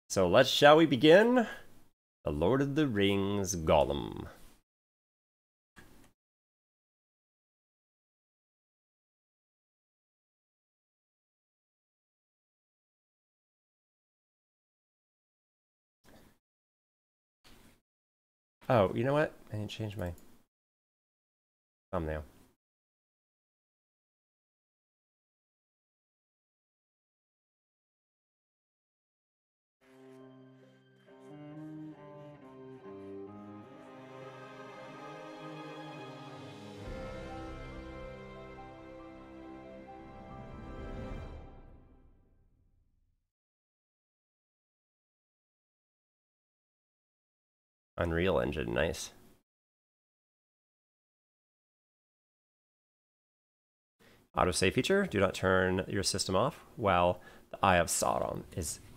So shall we begin? The Lord of the Rings Gollum. Oh, you know what? I didn't change my thumbnail. Unreal Engine, nice. Autosave feature, do not turn your system off while the Eye of Sauron is